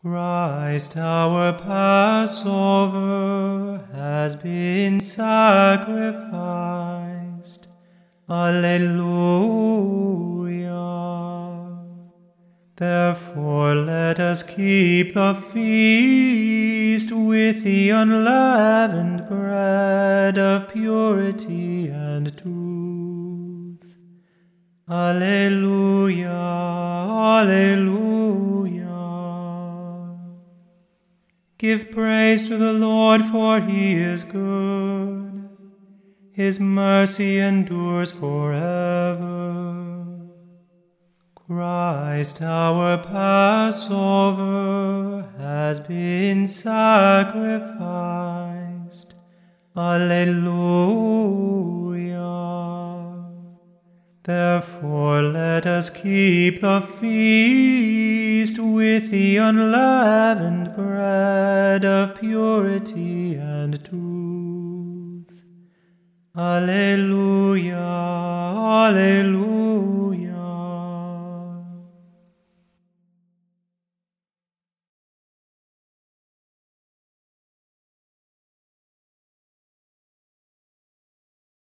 Christ our Passover has been sacrificed. Alleluia. Therefore let us keep the feast with the unleavened bread of purity and truth. Alleluia, alleluia. Give praise to the Lord, for he is good. His mercy endures forever. Christ our Passover has been sacrificed. Alleluia. Therefore let us keep the feast with the unleavened bread of purity and truth. Alleluia, alleluia.